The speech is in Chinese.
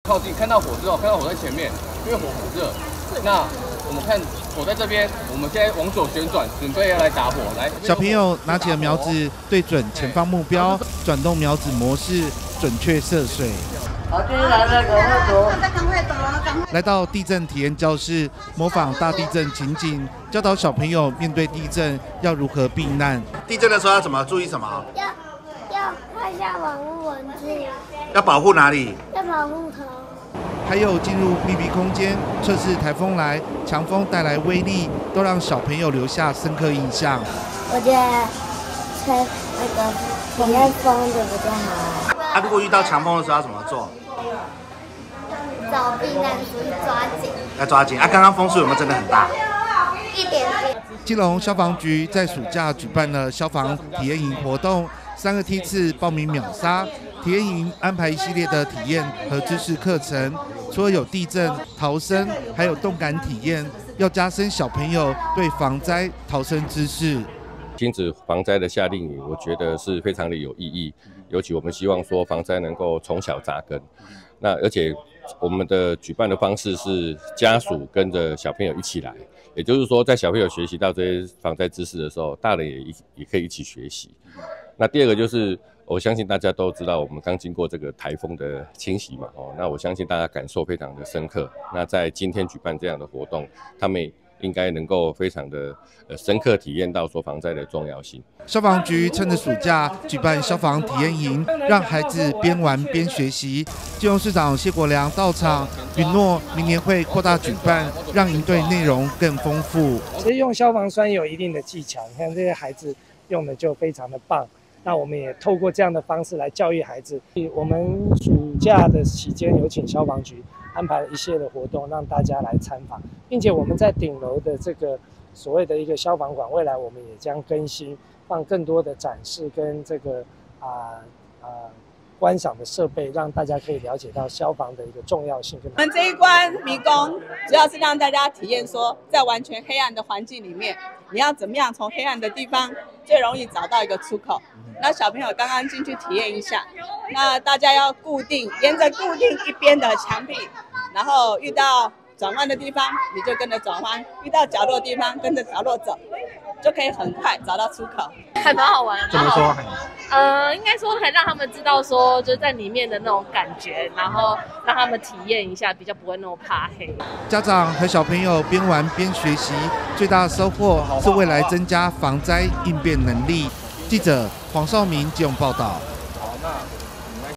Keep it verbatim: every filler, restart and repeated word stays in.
靠近看到火之后，看到火在前面，因为火很热。那我们看火在这边，我们现在往左旋转，准备要来打火。来， 小朋友拿起了苗子，对准前方目标，转动苗子模式，准确射水。 好，接下来那个会躲。 来到地震体验教室，模仿大地震情景，教导小朋友面对地震要如何避难。 地震的时候要怎么注意什么？ 要要看一下保护文字。 要保护哪里？ 要保护头。 还有进入密闭空间，测试台风来，强风带来威力，都让小朋友留下深刻印象。 我觉得吹那个体验风的比较好。 啊，如果遇到强风的时候要怎么做？ 找避难所抓紧。 要抓紧啊！刚刚风速有没有真的很大？ 一点点。 基隆消防局在暑假举办了消防体验营活动，三个梯次报名秒杀。体验营安排一系列的体验和知识课程，除了有地震、逃生，还有动感体验，要加深小朋友对防灾逃生知识。 亲子防灾的夏令营，我觉得是非常的有意义。尤其我们希望说防灾能够从小扎根。那而且我们的举办的方式是家属跟着小朋友一起来，也就是说，在小朋友学习到这些防灾知识的时候，大人也也可以一起学习。那第二个就是，我相信大家都知道，我们刚经过这个台风的侵袭嘛，哦，那我相信大家感受非常的深刻。那在今天举办这样的活动，他们应该能够非常的呃深刻体验到说防灾的重要性。 消防局趁着暑假举办消防体验营，让孩子边玩边学习。基隆市长谢国良到场，允诺明年会扩大举办，让营队内容更丰富。 其实用消防栓有一定的技巧，你看这些孩子用的就非常的棒。那我们也透过这样的方式来教育孩子。我们暑假的期间有请消防局安排了一系列的活动，让大家来参访，并且我们在顶楼的这个所谓的一个消防馆，未来我们也将更新，放更多的展示跟这个啊啊、呃呃、观赏的设备，让大家可以了解到消防的一个重要性。 我们这一关迷宫主要是让大家体验说，在完全黑暗的环境里面，你要怎么样从黑暗的地方最容易找到一个出口。那小朋友刚刚进去体验一下，那大家要固定，沿着固定一边的墙壁，然后遇到转弯的地方你就跟着转弯，遇到角落的地方跟着角落走，就可以很快找到出口。 还蛮好玩， 怎么说？ 呃，应该说可以让他们知道说，就是在里面的那种感觉，然后让他们体验一下，比较不会那么怕黑。 家长和小朋友边玩边学习，最大的收获是未来增加防灾应变能力。记者黄少明基隆报道。